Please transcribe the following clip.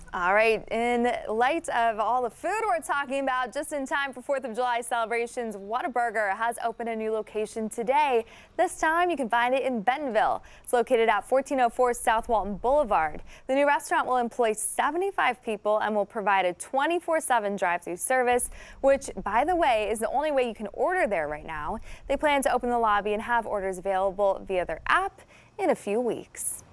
All right, in light of all the food we're talking about, just in time for 4th of July celebrations, Whataburger has opened a new location today. This time you can find it in Bentonville. It's located at 1404 South Walton Boulevard. The new restaurant will employ 75 people and will provide a 24/7 drive-through service, which, by the way, is the only way you can order there right now. They plan to open the lobby and have orders available via their app in a few weeks.